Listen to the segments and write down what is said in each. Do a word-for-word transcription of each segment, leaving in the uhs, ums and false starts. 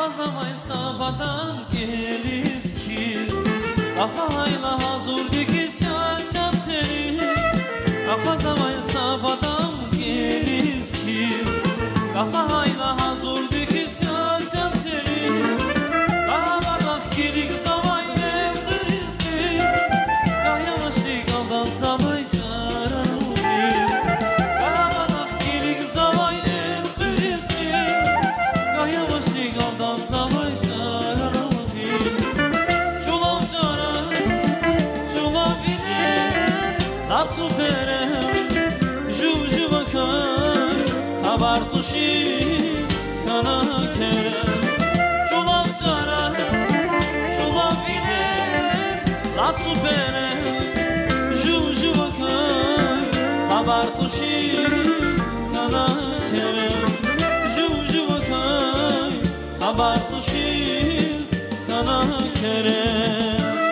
Ağazlamaysa badam geliz kiz Afayla hazır deki siyaset teniz Ağazlamaysa badam geliz kiz Afayla hazır deki siyaset teniz Kavadak gidik zavay ev krizli Kayamaşlık aldan zavay cararuli Kavadak gidik zavay ev krizli Kayamaşlık aldan zavay cararuli Çulav cara, çulav bine Natsu perem, juju bakay Habar tuşiz, kana kerem Çulav cara, çulav bine Natsu perem, juju bakay Habar tuşiz, kana kerem Juju bakay Habar tuşiz, kana kerem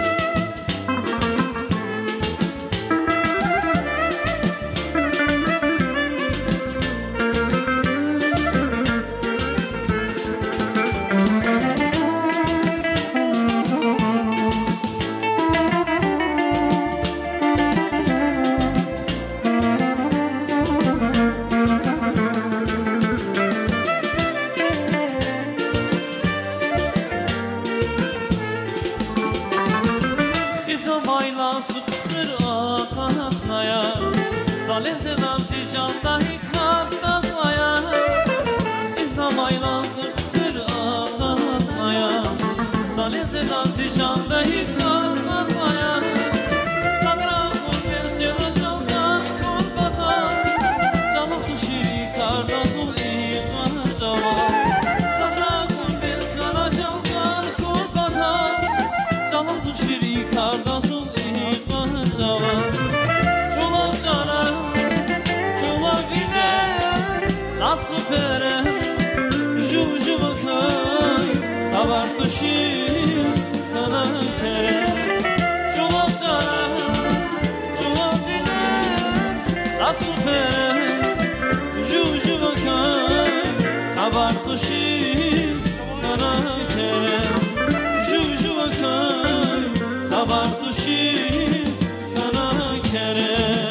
Salezeden sicanda hikkatta saya İftamayla zıktır ağlatmaya Salezeden sicanda hikkatta saya Sadra konversiyona şalkan korbata Çalık düşiri karda zul ihvan cava Sadra konversiyona şalkan korbata Çalık düşiri karda zul ihvan cava Natsu perem, juju bakay Habar tuşiz, kana kerem Çulav cara, çulav bine Natsu perem, juju bakay Habar tuşiz, kana kerem Juju bakay Habar tuşiz, kana kerem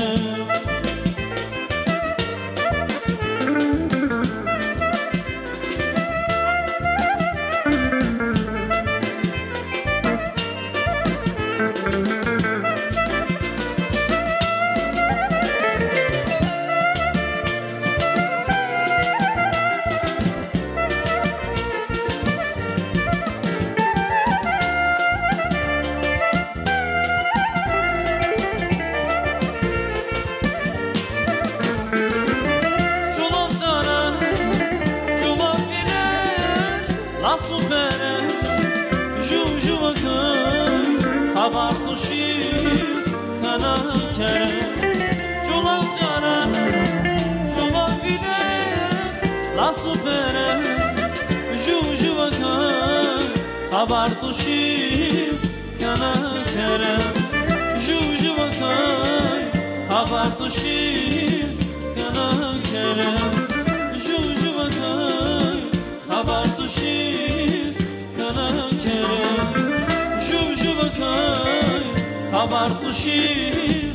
Natsu perem, juju bakay Habar tuşiz, kana kerem Çulav cara, çulav bine Natsu perem, juju bakay Habar tuşiz, kana kerem Juju bakay Habar tuşiz, kana kerem Juju bakay Habar tuşiz, kana kerem Juju bakay Habar tuşiz